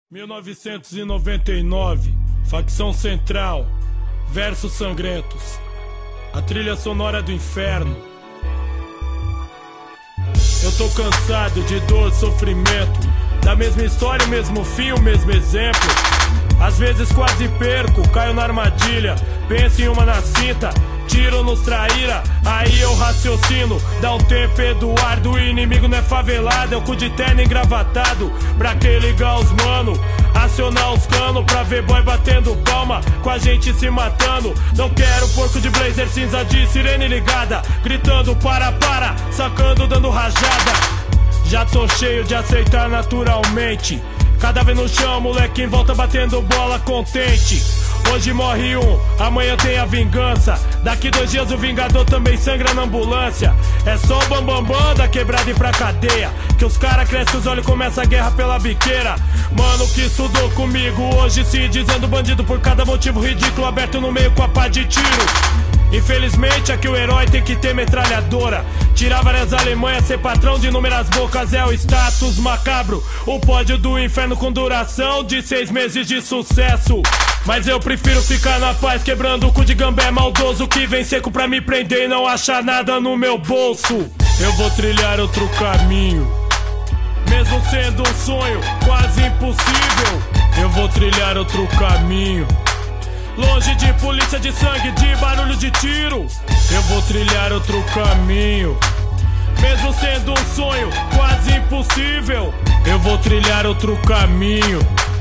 1999, Facção Central, Versos Sangrentos, a trilha sonora do inferno. Eu tô cansado de dor, sofrimento, da mesma história, o mesmo fim, o mesmo exemplo. Às vezes quase perco, caio na armadilha, penso em uma na cinta, tiro nos traíra, aí eu raciocino. Dá um tempo, Eduardo, o inimigo não é favelado, é o cu de terno engravatado. Pra que ligar os mano, acionar os canos, pra ver boy batendo palma, com a gente se matando. Não quero porco de blazer cinza de sirene ligada, gritando para, sacando, dando rajada. Já tô cheio de aceitar naturalmente, cadáver no chão, moleque em volta batendo bola contente. Hoje morre um, amanhã tem a vingança. Daqui 2 dias o vingador também sangra na ambulância. É só o bambambam da quebrada e pra cadeia, que os cara crescem os olhos e começa a guerra pela biqueira. Mano que estudou comigo, hoje se dizendo bandido por cada motivo ridículo, aberto no meio com a pá de tiro. Infelizmente aqui o herói tem que ter metralhadora, tirar várias Alemanhas, ser patrão de inúmeras bocas é o status macabro. O pódio do inferno com duração de 6 meses de sucesso. Mas eu prefiro ficar na paz, quebrando o cu de gambé maldoso, que vem seco pra me prender e não achar nada no meu bolso. Eu vou trilhar outro caminho, mesmo sendo um sonho quase impossível. Eu vou trilhar outro caminho, longe de polícia, de sangue, de barulho de tiro. Eu vou trilhar outro caminho, mesmo sendo um sonho quase impossível. Eu vou trilhar outro caminho,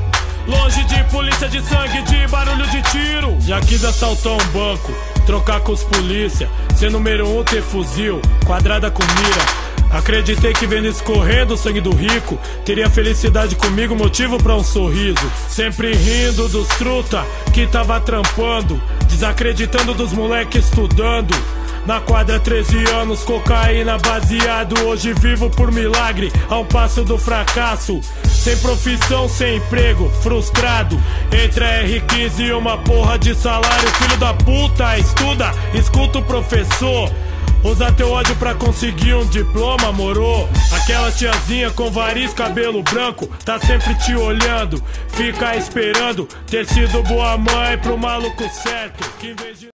longe de polícia, de sangue, de barulho de tiro. Já quis assaltar um banco, trocar com os polícia, ser número 1, ter fuzil, quadrada com mira. Acreditei que vendo escorrendo o sangue do rico, teria felicidade comigo, motivo pra um sorriso. Sempre rindo dos truta que tava trampando, desacreditando dos moleques estudando. Na quadra 13 anos, cocaína baseado. Hoje vivo por milagre, a um passo do fracasso. Sem profissão, sem emprego, frustrado. Entre a R15 e uma porra de salário. Filho da puta, estuda, escuta o professor. Usa teu ódio pra conseguir um diploma, moro? Aquela tiazinha com variz, cabelo branco, tá sempre te olhando. Fica esperando ter sido boa mãe pro maluco certo, que em vez de